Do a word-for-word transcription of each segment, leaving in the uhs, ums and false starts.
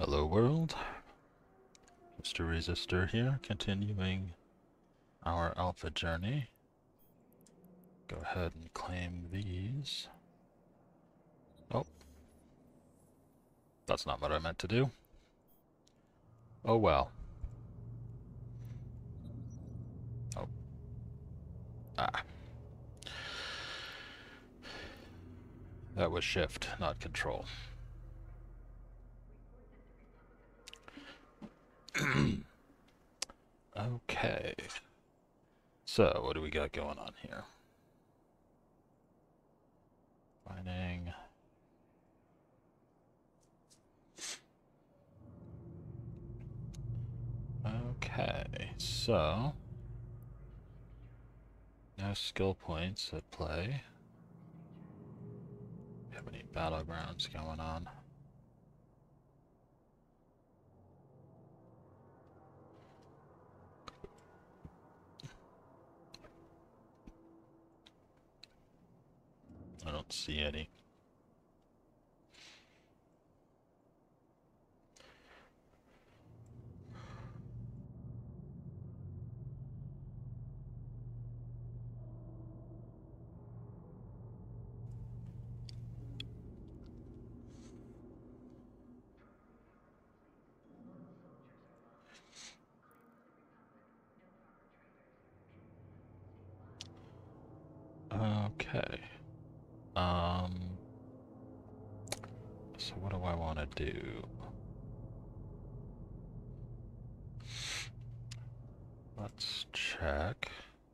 Hello world, Mister Resistor here, continuing our alpha journey. Go ahead and claim these. Oh, that's not what I meant to do. Oh well. Oh. Ah. That was shift, not control. Okay. So, what do we got going on here? Finding... Okay, so... No skill points at play. Do you have any battlegrounds going on? I don't see any. Okay. Um, so what do I want to do? Let's check.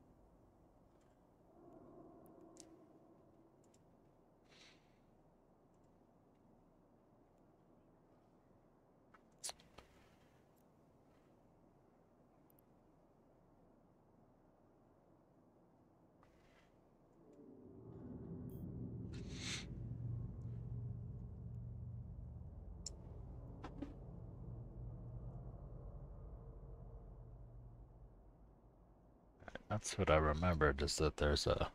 That's what I remembered, is that there's a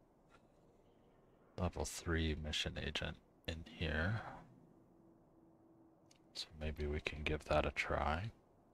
level three mission agent in here. So maybe we can give that a try.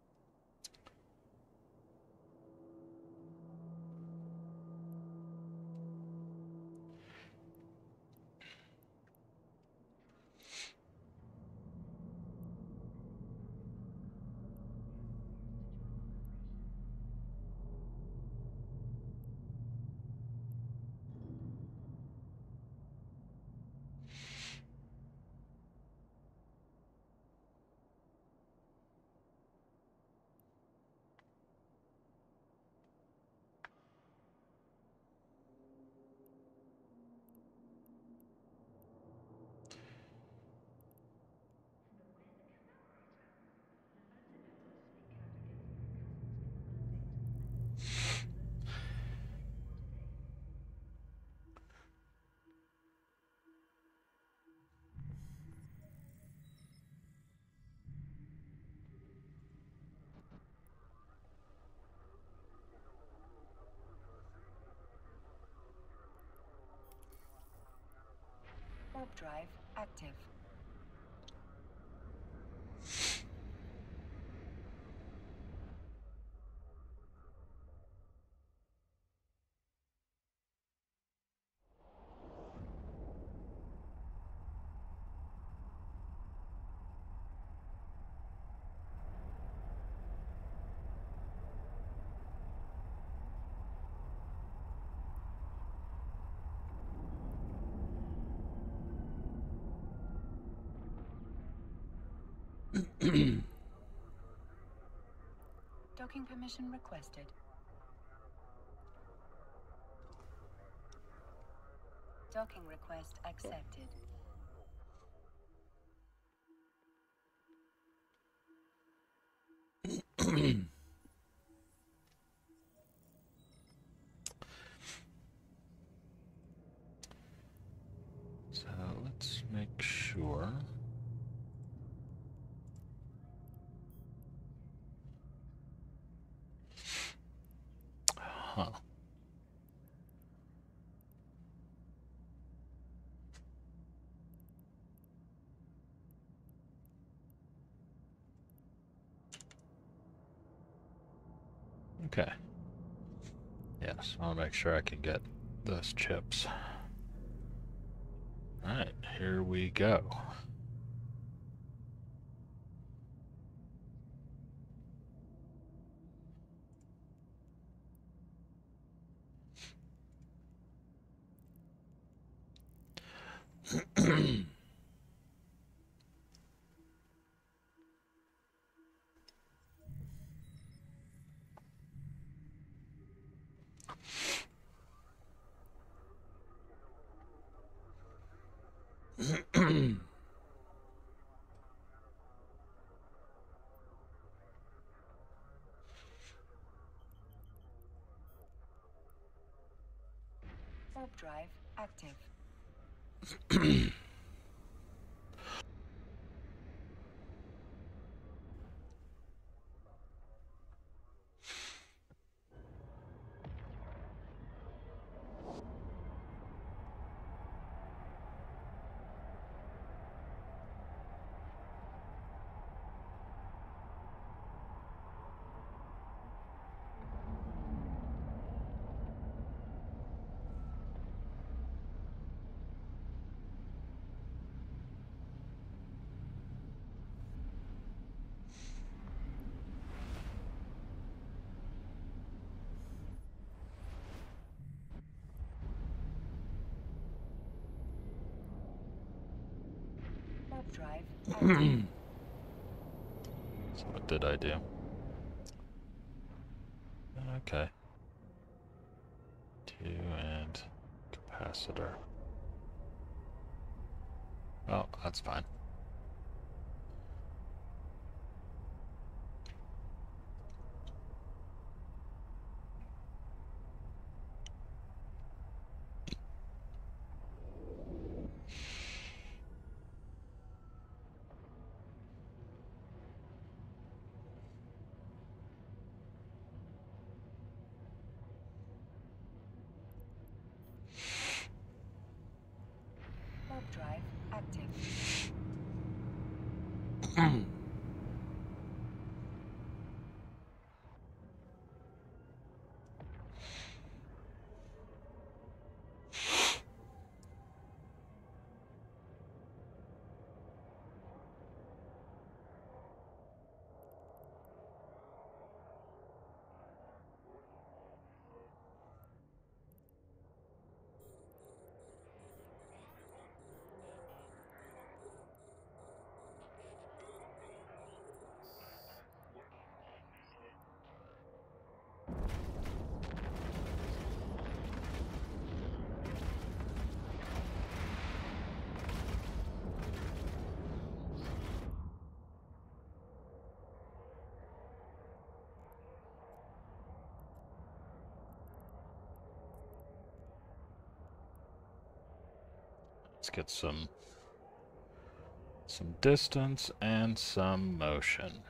Warp drive active. Docking permission requested. Docking request accepted. So let's make sure. Huh. Okay. Yes, I'll make sure I can get those chips. Alright, here we go. Warp drive active. Warp drive active. So what did I do? Okay. Two and capacitor. Oh, that's fine. Warp drive active. Let's get some some distance and some motion.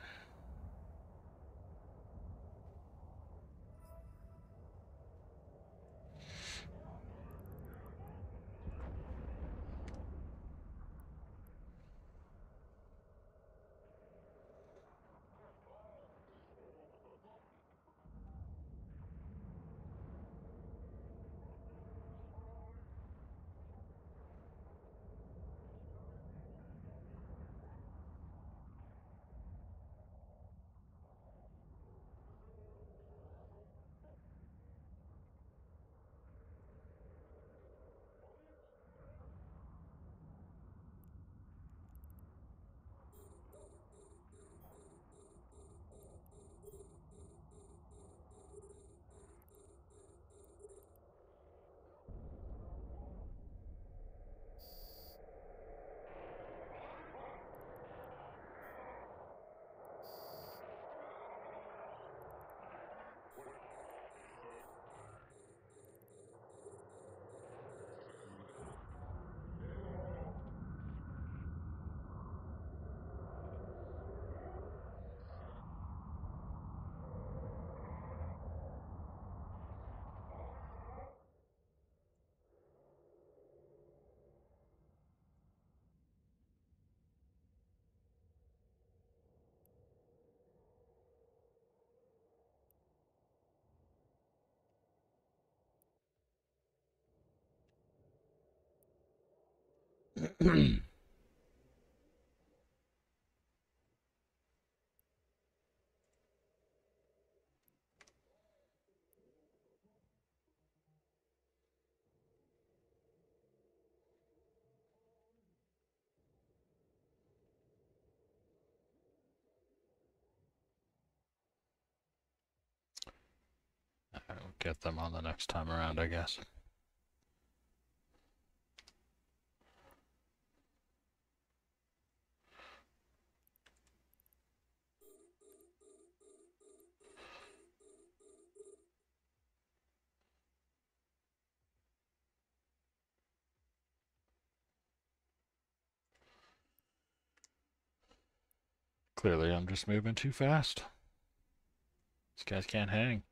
I'll get them on the next time around, I guess. Clearly, I'm just moving too fast. These guys can't hang.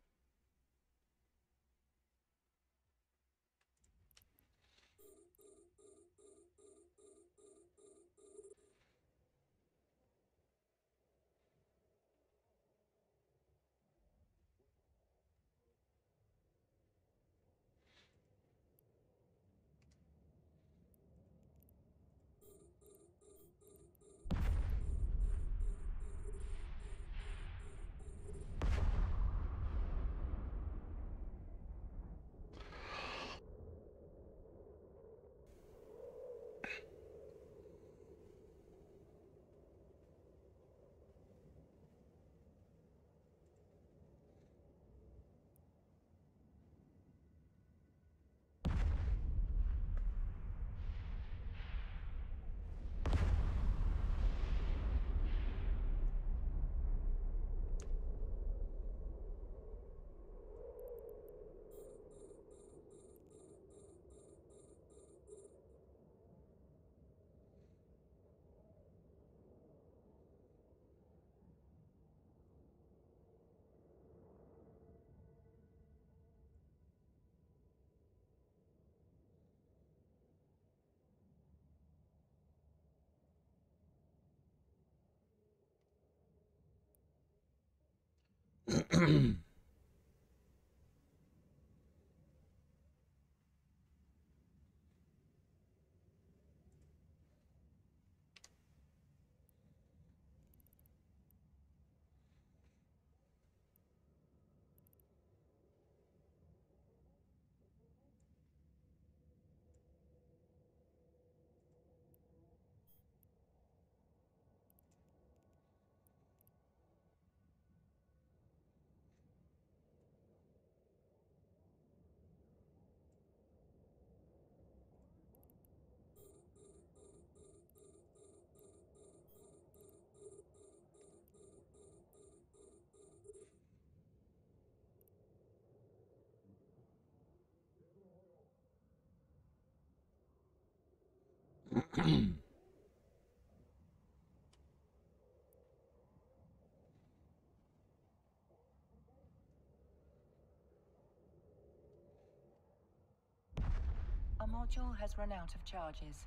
A module has run out of charges.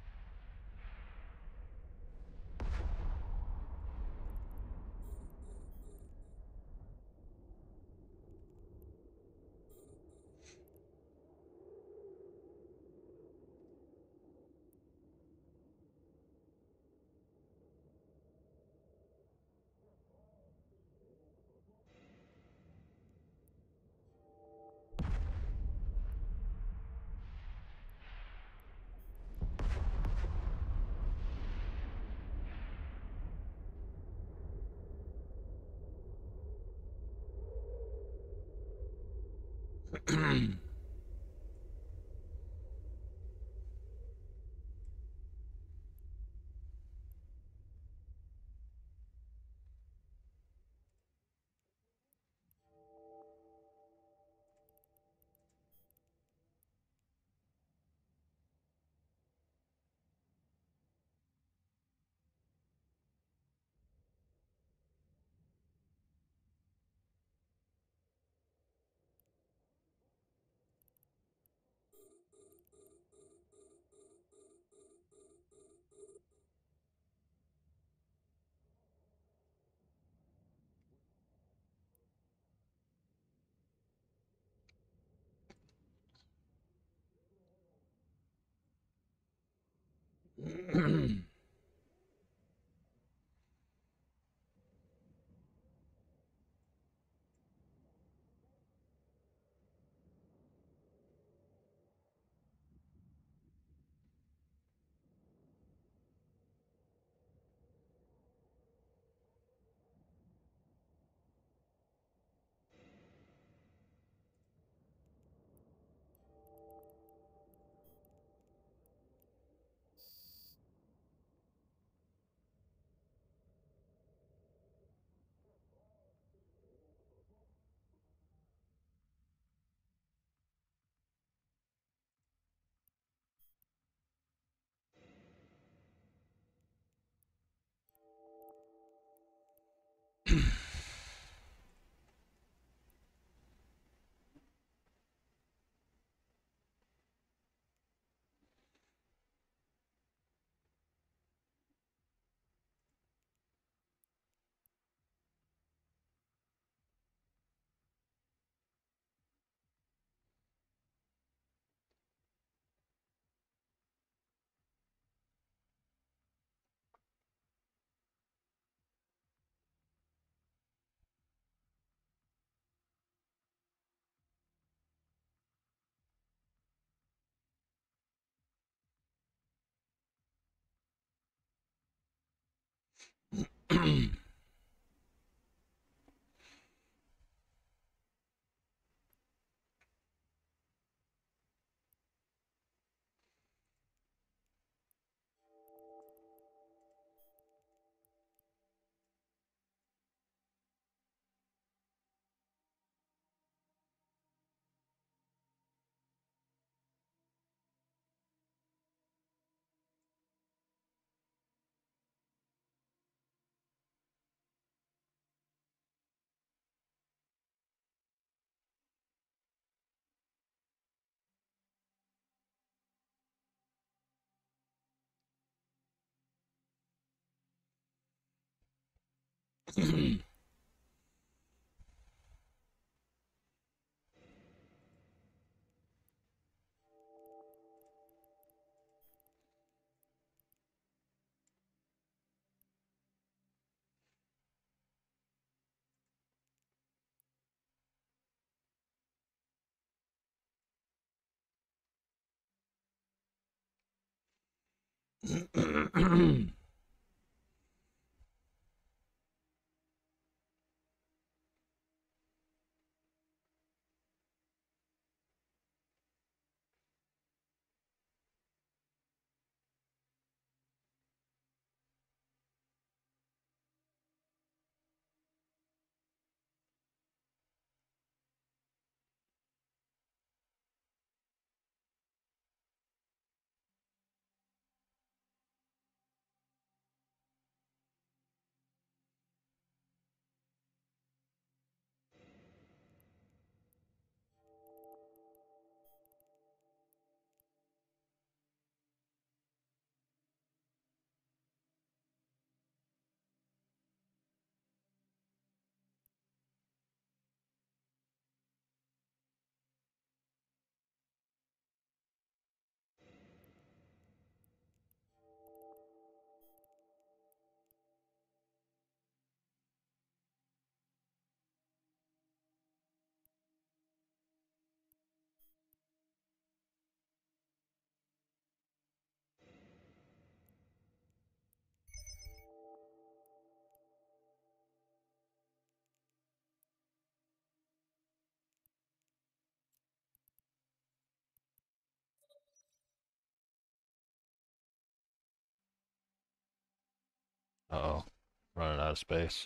Uh-oh. Running out of space.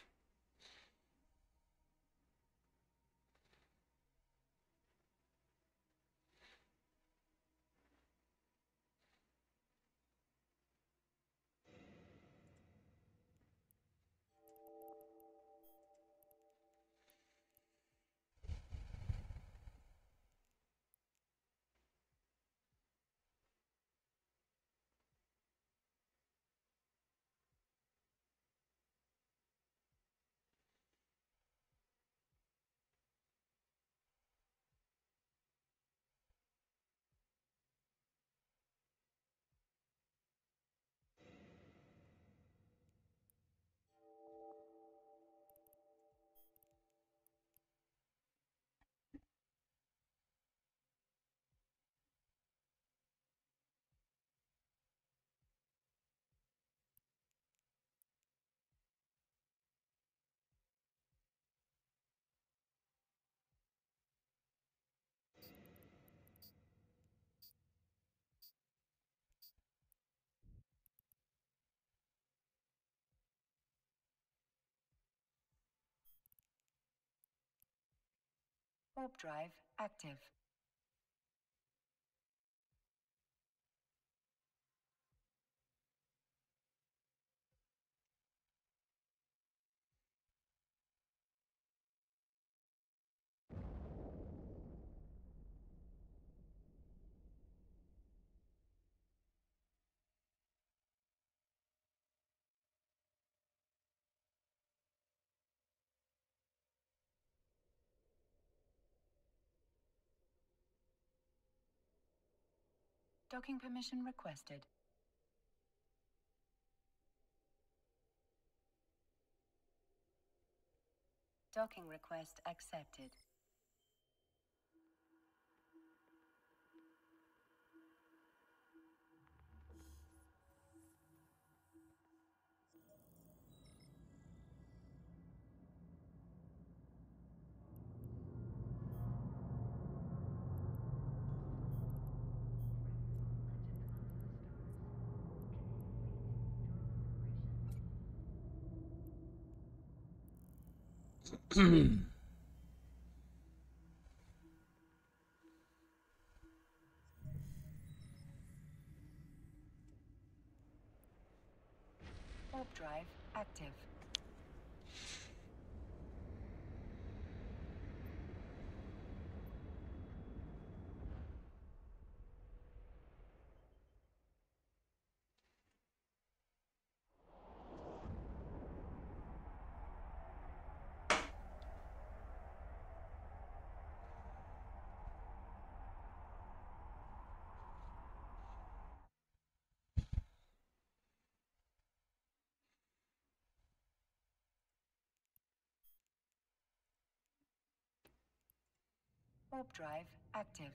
Warp drive active. Docking permission requested. Docking request accepted. Warp drive active. Warp drive active.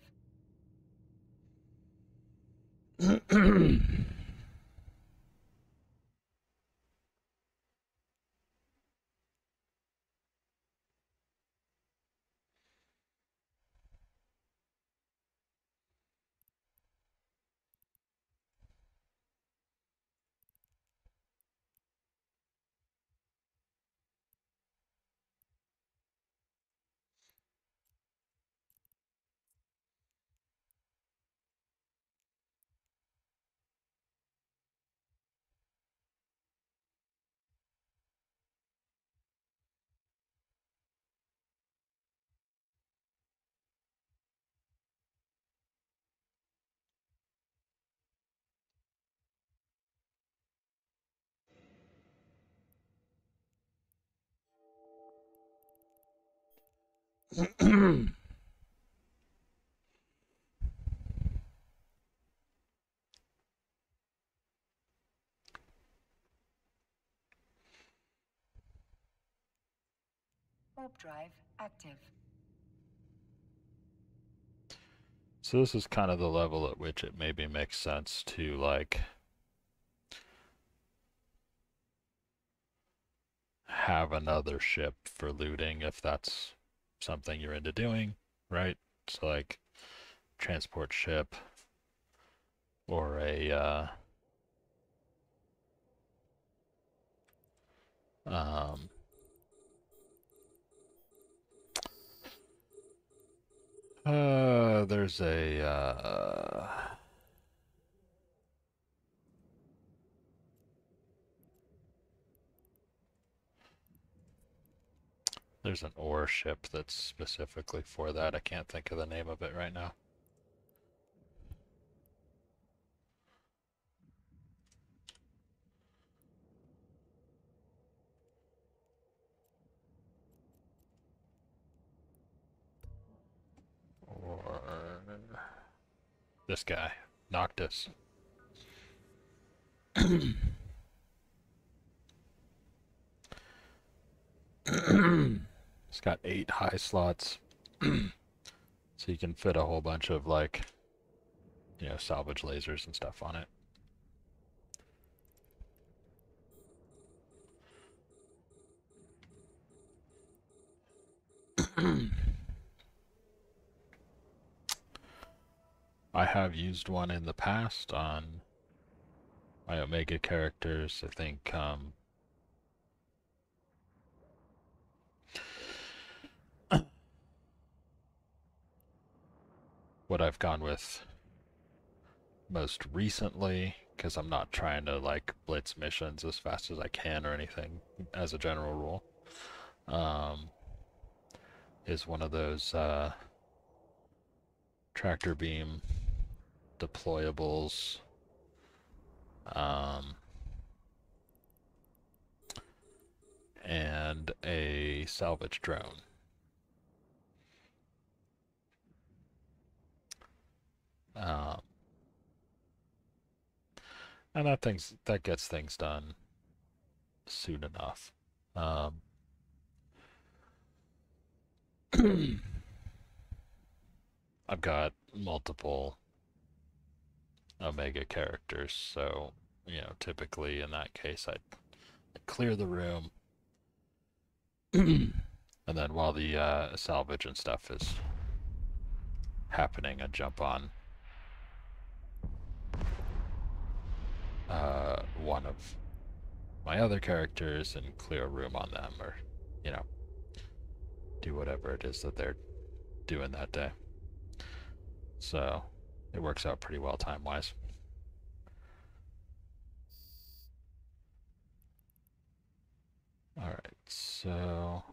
Warp drive active. So this is kind of the level at which it maybe makes sense to like have another ship for looting if that's something you're into doing, right? So like transport ship or a uh, um, uh, there's a uh, there's an ore ship that's specifically for that. I can't think of the name of it right now. Or this guy, Noctis. It's got eight high slots. So you can fit a whole bunch of like, you know, salvage lasers and stuff on it. I have used one in the past on my Omega characters. I think um, what I've gone with most recently, because I'm not trying to like blitz missions as fast as I can or anything as a general rule, um, is one of those uh, tractor beam deployables. Um, and a salvage drone. Um, and that things that gets things done soon enough. Um, I've got multiple Omega characters, so you know, typically in that case, I'd clear the room, and then while the uh, salvage and stuff is happening, I'd jump on uh, one of my other characters and clear a room on them, or you know, do whatever it is that they're doing that day. So it works out pretty well time wise. All right, so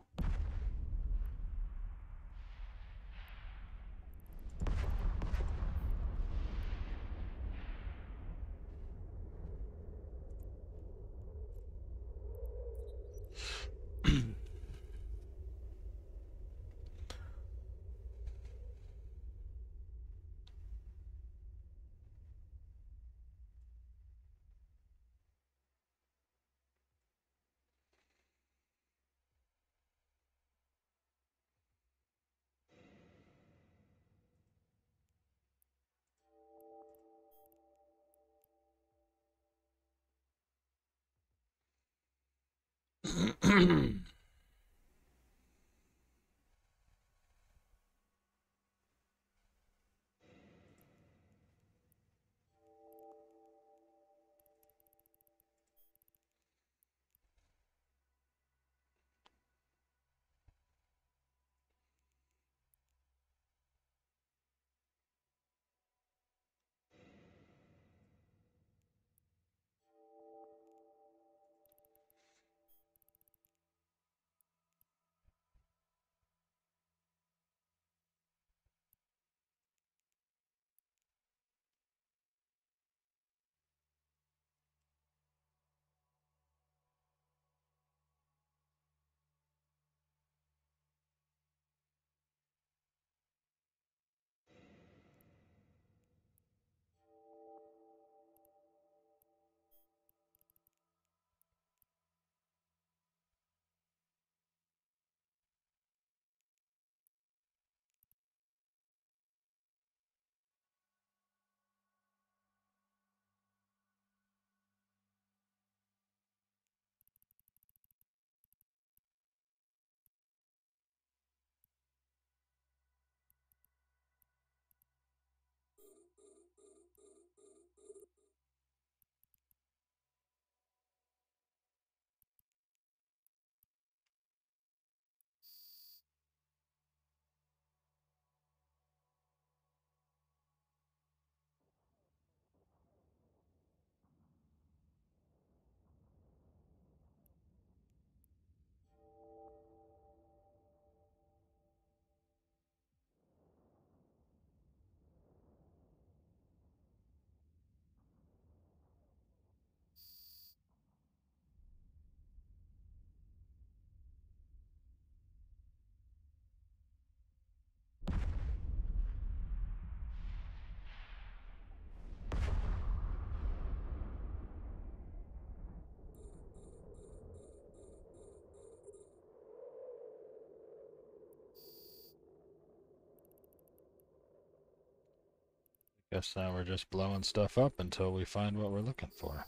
guess now we're just blowing stuff up until we find what we're looking for.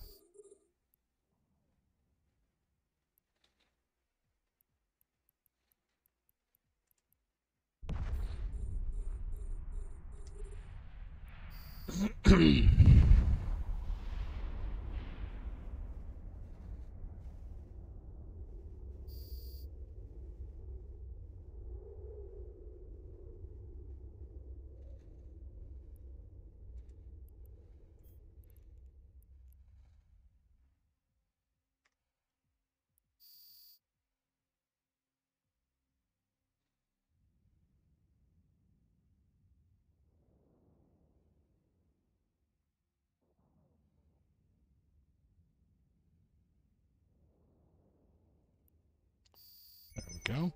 go.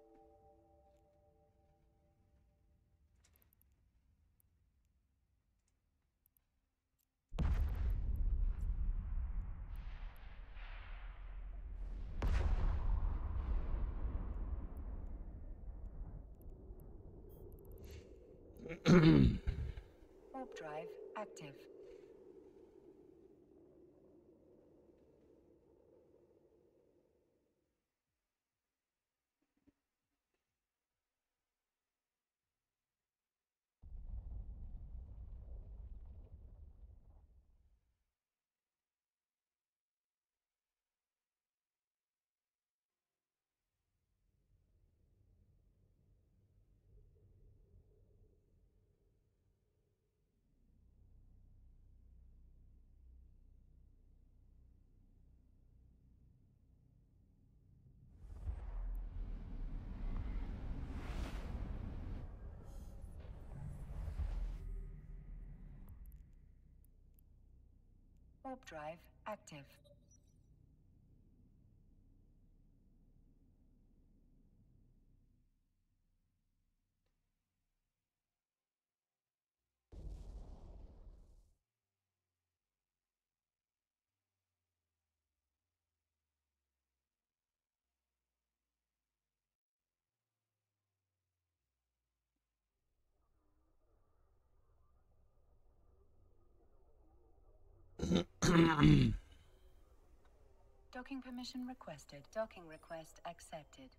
Warp drive active. Warp drive active. Docking permission requested. Docking request accepted.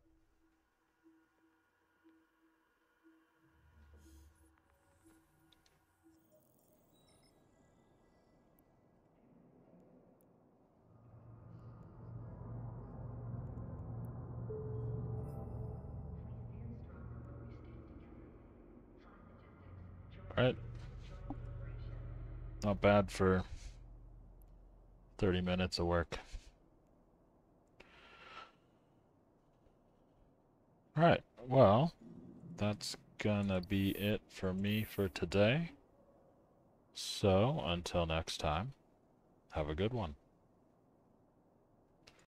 Alright. Not bad for thirty minutes of work. Alright, well, that's gonna be it for me for today. So, until next time, have a good one.